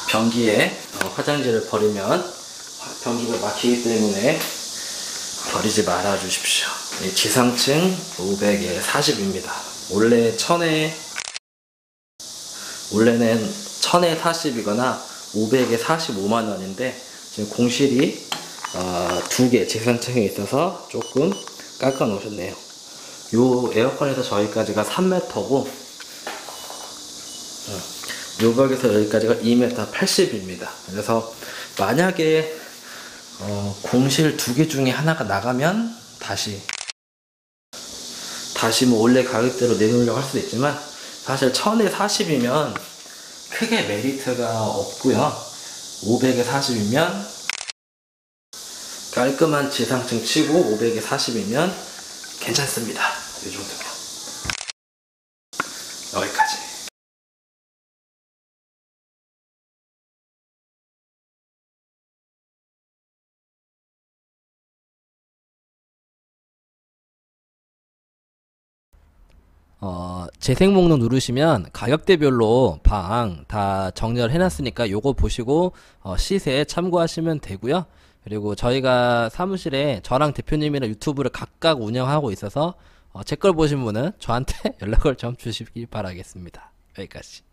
변기에 화장지를 버리면 변기가 막히기 때문에 버리지 말아 주십시오. 지상층 500에 40입니다. 원래는 1000에 40이거나 500에 45만원인데 지금 공실이 2개 지상층에 있어서 조금 깎아 놓으셨네요. 요 에어컨에서 저기까지가 3m고 요 벽에서 여기까지가 2m 80입니다. 그래서 만약에 공실 2개 중에 하나가 나가면 다시 뭐 원래 가격대로 내놓으려고 할 수도 있지만, 사실 1000에 40이면 크게 메리트가 없고요. 500에 40이면 깔끔한 지상층 치고 500에 40이면 괜찮습니다. 이 정도면. 여기까지. 재생 목록 누르시면 가격대별로 방 다 정렬 해놨으니까 요거 보시고 시세 참고하시면 되고요. 그리고 저희가 사무실에 저랑 대표님이랑 유튜브를 각각 운영하고 있어서 제 걸 보신 분은 저한테 연락을 좀 주시기 바라겠습니다. 여기까지.